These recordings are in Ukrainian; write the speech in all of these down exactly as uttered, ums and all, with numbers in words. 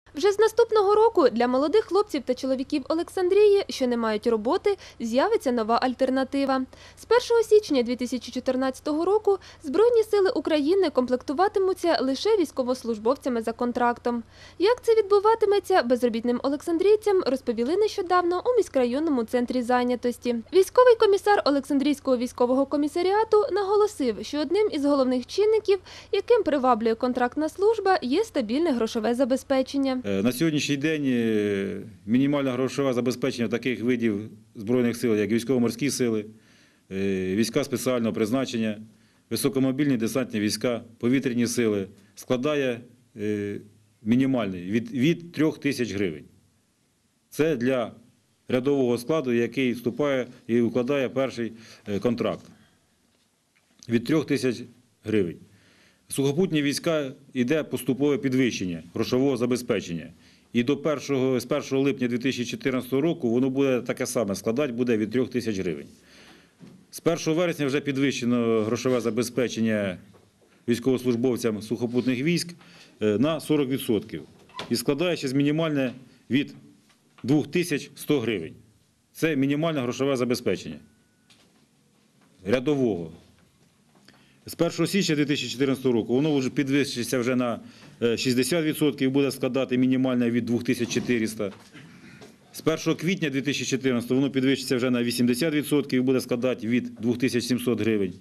Вже з наступного року для молодих хлопців та чоловіків Олександрії, що не мають роботи, з'явиться нова альтернатива. З першого січня дві тисячі чотирнадцятого року Збройні сили України комплектуватимуться лише військовослужбовцями за контрактом. Як це відбуватиметься безробітним олександрійцям, розповіли нещодавно у міськрайонному центрі зайнятості. Військовий комісар Олександрійського військового комісаріату наголосив, що одним із головних чинників, яким приваблює контрактна служба, є стабільне грошове забезпечення. На сьогоднішній день мінімальне грошове забезпечення таких видів Збройних сил, як військово-морські сили, війська спеціального призначення, високомобільні десантні війська, повітряні сили, складає мінімальний від, від трьох тисяч гривень. Це для рядового складу, який вступає і укладає перший контракт. Від трьох тисяч гривень. Сухопутні війська йде поступове підвищення грошового забезпечення. І до першого, з першого липня дві тисячі чотирнадцятого року воно буде таке саме складати, буде від трьох тисяч гривень. З першого вересня вже підвищено грошове забезпечення військовослужбовцям сухопутних військ на сорок відсотків. І складає ще мінімальне від двох тисяч ста гривень. Це мінімальне грошове забезпечення рядового. З першого січня дві тисячі чотирнадцятого року воно вже підвищиться вже на шістдесят відсотків і буде складати мінімальне від двох тисяч чотирьохсот. З першого квітня дві тисячі чотирнадцятого воно підвищиться вже на вісімдесят відсотків і буде складати від двох тисяч сімсот гривень.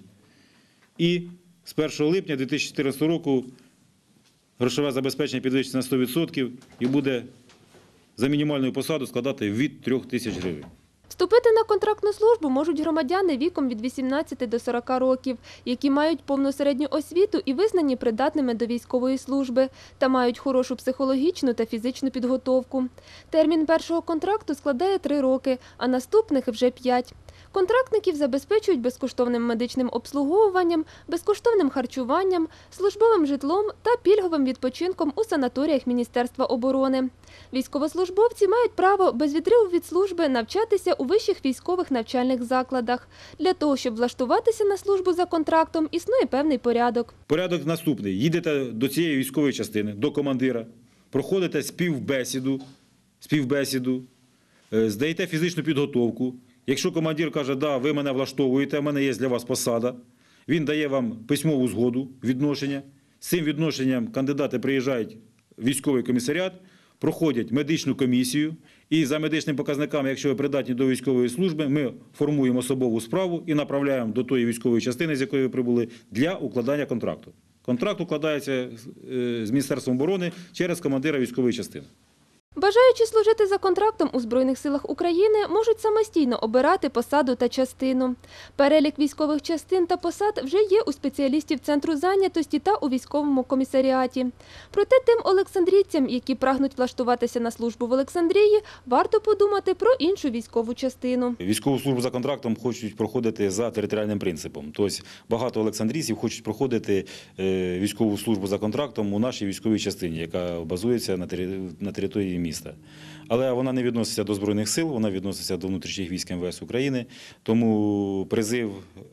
І з першого липня дві тисячі чотирнадцятого року грошове забезпечення підвищиться на сто відсотків і буде за мінімальну посаду складати від трьох тисяч гривень. Вступити на контрактну службу можуть громадяни віком від вісімнадцяти до сорока років, які мають повну середню освіту і визнані придатними до військової служби, та мають хорошу психологічну та фізичну підготовку. Термін першого контракту складає три роки, а наступних вже п'ять. Контрактників забезпечують безкоштовним медичним обслуговуванням, безкоштовним харчуванням, службовим житлом та пільговим відпочинком у санаторіях Міністерства оборони. Військовослужбовці мають право без відриву від служби навчатися у вищих військових навчальних закладах. Для того, щоб влаштуватися на службу за контрактом, існує певний порядок. Порядок наступний. Їдете до цієї військової частини, до командира, проходите співбесіду, співбесіду, здаєте фізичну підготовку. Якщо командир каже, да, ви мене влаштовуєте, в мене є для вас посада, він дає вам письмову згоду, відношення. З цим відношенням кандидати приїжджають в військовий комісаріат, проходять медичну комісію і за медичними показниками, якщо ви придатні до військової служби, ми формуємо особову справу і направляємо до тої військової частини, з якої ви прибули, для укладання контракту. Контракт укладається з Міністерством оборони через командира військової частини. Бажаючи служити за контрактом у Збройних силах України можуть самостійно обирати посаду та частину. Перелік військових частин та посад вже є у спеціалістів Центру зайнятості та у військовому комісаріаті. Проте тим олександрійцям, які прагнуть влаштуватися на службу в Олександрії, варто подумати про іншу військову частину. Військову службу за контрактом хочуть проходити за територіальним принципом. Тобто багато олександрійців хочуть проходити військову службу за контрактом у нашій військовій частині, яка базується на території міста. Але вона не відноситься до Збройних сил, вона відноситься до внутрішніх військ ем ве ес України, тому призив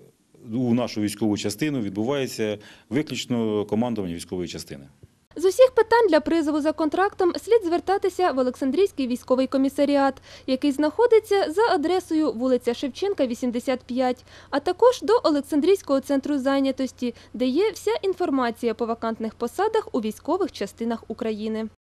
у нашу військову частину відбувається виключно командуванням військової частини. З усіх питань для призову за контрактом слід звертатися в Олександрійський військовий комісаріат, який знаходиться за адресою вулиця Шевченка, вісімдесят п'ять, а також до Олександрійського центру зайнятості, де є вся інформація по вакантних посадах у військових частинах України.